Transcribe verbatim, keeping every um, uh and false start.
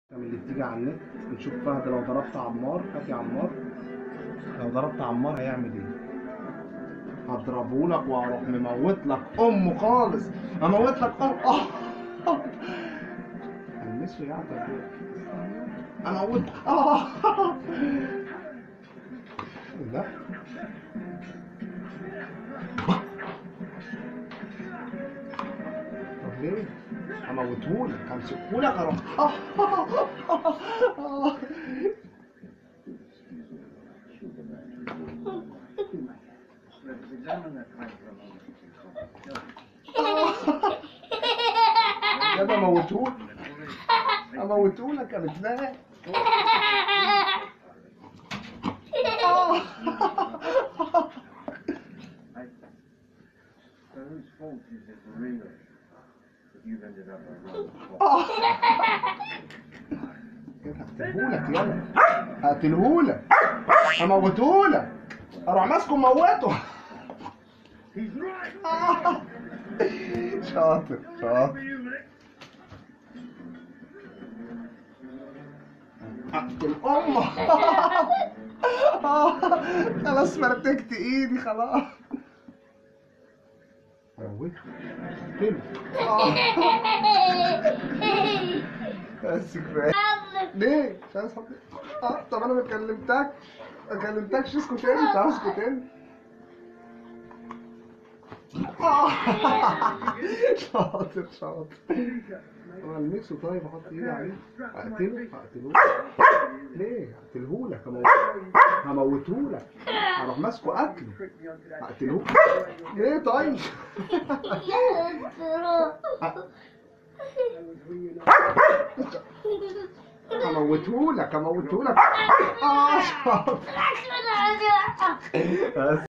من اللي بتيجي على النت نشوف فهد لو ضربت عمار. هات يا عمار، لو ضربت عمار هيعمل ايه؟ هضربه لك واروح مموت لك امه خالص، هموت لك امه. اه المسه يا عم، اموت اه ده طب ليه؟ هموتهولك، همسكهولك اروح كده اموتهولك، اموتهولك يا بتلاقي. هقتلهولك يلا، هقتلهولك، هموتهولك، اروح ماسكه موته. شاطر شاطر. اقتل امه. خلاص فرتكت ايدي خلاص. موته، اقتله. بس كفايه. ليه؟ مش عايز حد. اه طب انا ما كلمتكش، ما كلمتكش، اسكت انت، اسكت انت. شاطر شاطر. انا الميكسو طيب، احط ايدي عليه، اقتله، هقتله. ليه؟ هقتلهولك، هموتهولك، هروح ماسكه قتله، هقتلهولك. ليه طيب؟ هموتهولك، هموتهولك. اه شاطر.